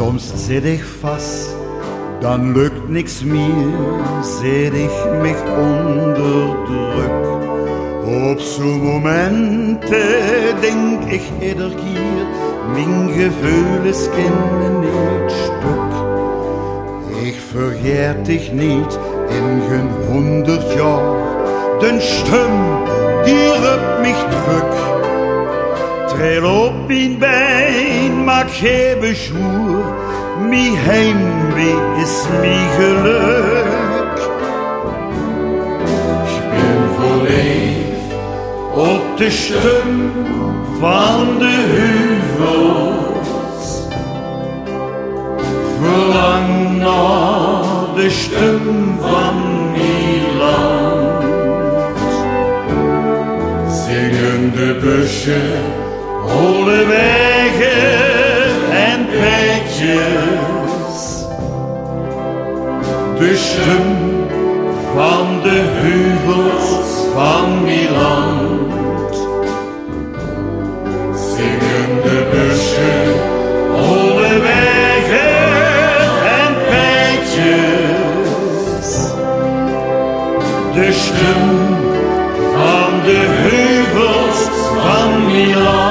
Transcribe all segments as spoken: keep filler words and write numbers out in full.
Soms zit ich fast, dann lukt niks meer, zit ich mich onder druk. Op zo'n momenten denk ich ieder keer, mijn gevoelens kennen niet stuk. Ich vergeet dich niet in geen honderd jaar, den Stimm, die rupt mich druk. Trail op mijn bein, maak geen beschwoer, mijn heimwee is mijn geluk. Ik ben verliefd op de stem van de heuvels, verlang naar de stem van mijn land. Zingende busjes, holle wegen en pijtjes, de stem van de heuvels van mijn land. Zingende busjes, holle wegen en pijtjes, de stem van de heuvels van mijn land.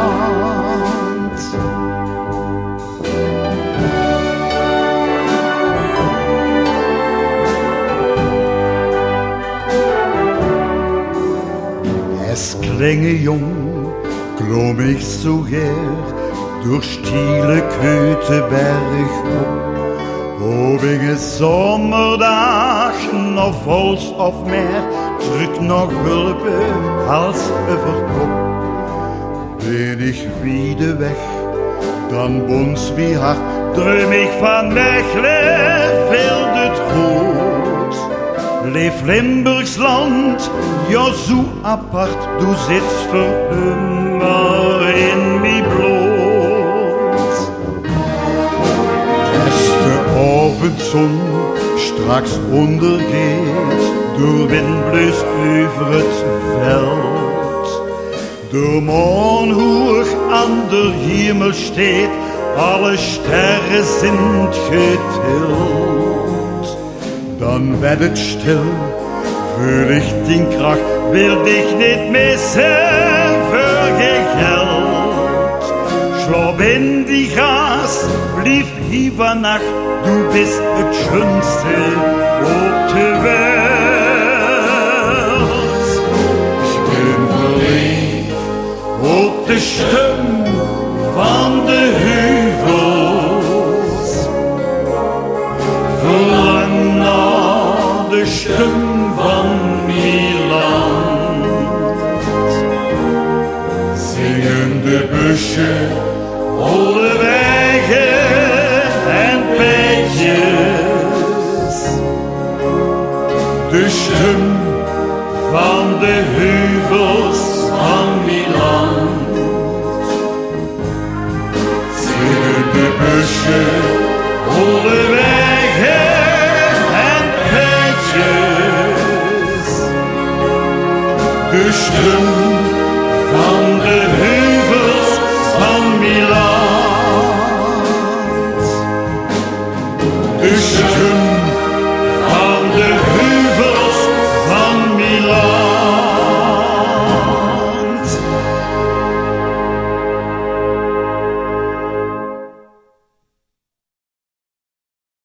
Es klinge jung, klom ich so gern durch stille Köteberg op. Op een zomerdag, nog vols of meer, druk nog hulpen, hals over kop. Ben ich wieder weg, dann bons wie hart, dröm ich van Mechelen, veel het goed. Leef Limburgs land, ja zo apart, du sitzt für immer in mijn bloed. Als de avondzon straks ondergeht, door wind bleust over het veld. De maan hoog aan de hemel steht, alle sterren zijn getild. Dan werd het stil, voel ich den Krach, will dich nicht missen für je Geld. Schlaf in die Gras, blieb über Nacht, du bist het schönste op de Welt. Ich bin verliefd op de stem van de heuvels, verlang naar de stem van mijn land. Zingende busjes, holle wegen en pijtjes, de stem van de heuvels van mijn land. Zingende busjes, holle wegen en pijtjes, de stem van de heuvels van mijn land. De stem